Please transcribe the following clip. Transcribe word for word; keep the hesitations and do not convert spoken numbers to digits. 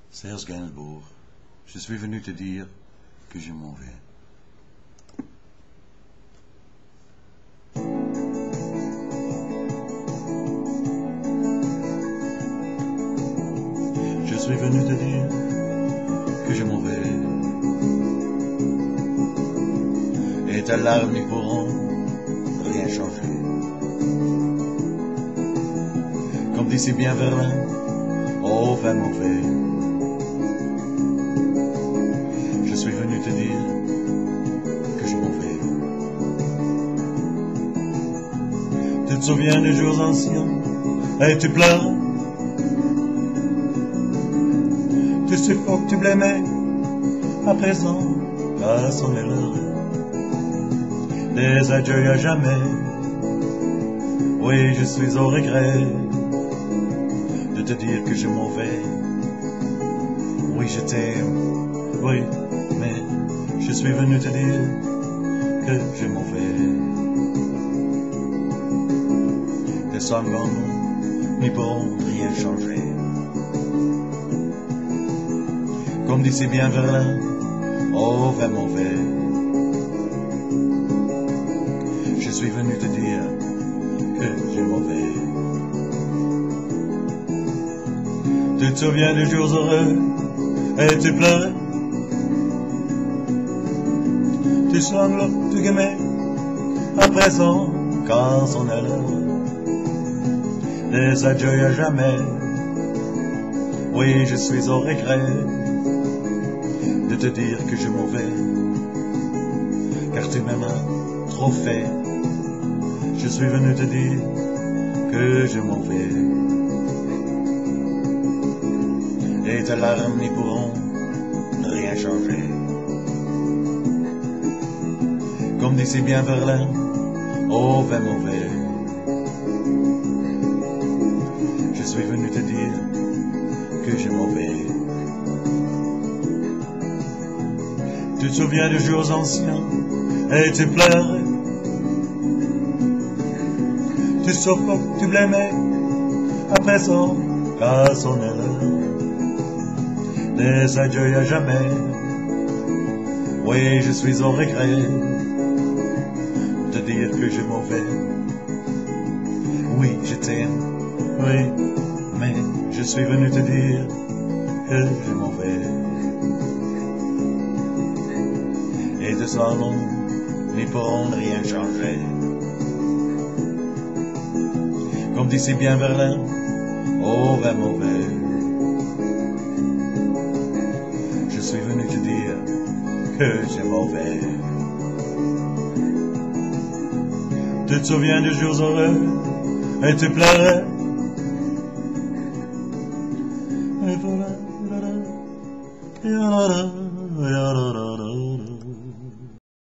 Serge Gainsbourg, je suis venu te dire que je m'en vais. Je suis venu te dire que je m'en vais. Et tes larmes n'y pourront rien changer. Comme dit si bien Verlaine, oh va mauvais. Je suis venu te dire que je m'en vais. Tu te souviens des jours anciens et tu pleures. Tu suffoques, tu blâmais. À présent, à son l'heure. Des adieux à jamais. Oui, je suis au regret de te dire que je m'en vais. Oui, je t'aime. Oui, mais je suis venu te dire que je m'en vais. Tes sanglots n'y pourront rien changer. Comme dit si bien Verlaine, oh va mauvais. Je suis venu te dire que je m'en vais. Tu te souviens des jours heureux et tu pleurais. Tu sanglots, tu gamais. À présent, quand on est l'heure, des adieux à jamais. Oui, je suis au regret de te dire que je m'en vais, car tu m'aimes trop fait. Je suis venu te dire que je m'en vais. Et tes larmes n'y pourront rien changer. Comme dit si bien Verlaine, oh va mauvais. Je suis venu te dire que je m'en vais. Tu te souviens des jours anciens et tu pleurais. Tu suffoques, tu blâmais. À présent, à son l'heure. Des adieux à jamais. Oui, je suis au regret de te dire que je m'en vais. Oui, je t'aime. Oui, mais je suis venu te dire que je m'en vais. Et de ça non, n'y pourront rien changer. Comme dit si bien Verlaine, oh va mauvais. Je suis venu te dire que je m'en vais. Tu te souviens des jours heureux et tu pleurais. Et voilà, voilà, voilà, voilà, voilà, voilà.